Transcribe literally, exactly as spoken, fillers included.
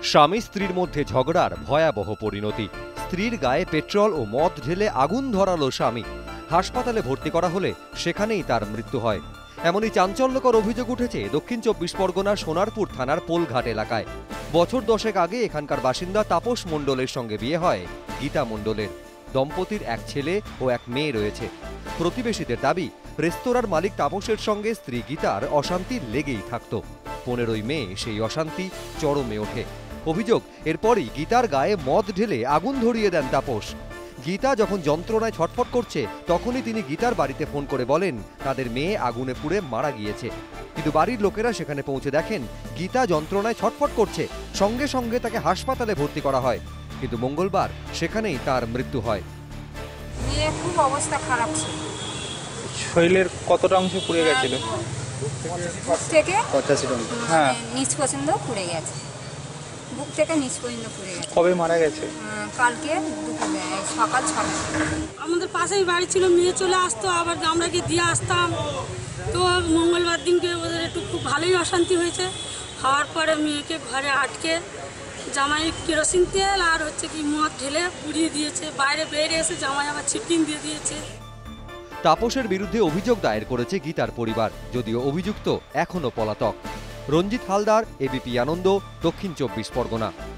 স্বামী স্ত্রীর মধ্যে ঝগড়ার ভয়াবহ পরিণতি। স্ত্রীর গায়ে পেট্রল ও মদ ঢেলে আগুন ধরালো স্বামী। হাসপাতালে ভর্তি করা হলে সেখানেই তার মৃত্যু হয়। এমনই চাঞ্চল্যকর অভিযোগ উঠেছে দক্ষিণ চব্বিশ পরগনার সোনারপুর থানার পোলঘাট এলাকায়। বছর দশেক আগে এখানকার বাসিন্দা তাপস মণ্ডলের সঙ্গে বিয়ে হয় গীতা মণ্ডলের। দম্পতির এক ছেলে ও এক মেয়ে রয়েছে। প্রতিবেশীদের দাবি, রেস্তোরাঁর মালিক তাপসের সঙ্গে স্ত্রী গীতার অশান্তি লেগেই থাকত। পনেরোই মে সেই অশান্তি চরমে ওঠে। অভিযোগ, এরপরই গীতার গায়ে মদ ঢেলে আগুন ধরিয়ে দেন তাপস। গীতা যখন যন্ত্রণায় ছটফট করছে তখনই তিনি গীতার বাড়িতে ফোন করে বলেন তাদের মেয়ে আগুনে পুড়ে মারা গিয়েছে। কিন্তু বাড়ির লোকেরা সেখানে পৌঁছে দেখেন গীতা যন্ত্রণায় ছটফট করছে। সঙ্গে সঙ্গে তাকে হাসপাতালে ভর্তি করা হয়, কিন্তু মঙ্গলবার সেখানেই তার মৃত্যু হয়। মেয়ে খুব অবস্থা খারাপ ছিল। শরীরের কতটা অংশ পুড়ে গেছিল? বুক থেকে পঁচাশি অংশ। হ্যাঁ, নিচ পর্যন্ত পুড়ে গেছে। বুক থেকে নিচ পর্যন্ত পুড়ে গেছে। কবে মারা গেছে? কালকে দুপুরে সকাল ছটা। আমাদের পাশেই বাড়ি ছিল, মেয়ে চলে আসতো, আবার আমরা গিয়ে দিয়ে আসতাম। তো মঙ্গলবার দিনকে ওদের একটু খুব ভালোই অশান্তি হয়েছে। হওয়ার পরে মেয়েকে ঘরে আটকে জামাই কেরোসিন তেল আর হচ্ছে কি মদ ঢেলে পুড়িয়ে দিয়েছে। বাইরে বেরিয়ে এসে জামাই আবার ছিটিং দিয়ে দিয়েছে। তাপসের বিরুদ্ধে অভিযোগ দায়ের করেছে গীতার পরিবার, যদিও অভিযুক্ত এখনো পলাতক। রঞ্জিত হালদার, এবিপি আনন্দ, দক্ষিণ চব্বিশ পরগনা।